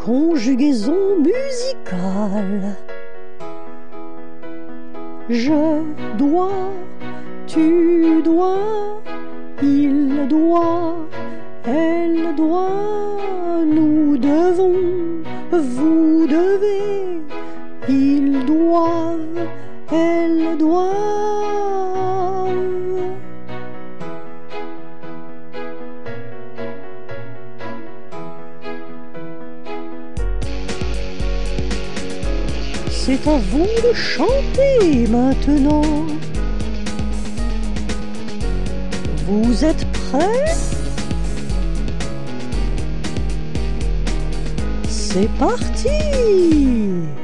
Conjugaison musicale. Je dois, tu dois, il doit, elle doit, nous devons, vous devez, ils doivent, elles doivent. C'est à vous de chanter maintenant. Vous êtes prêts? C'est parti!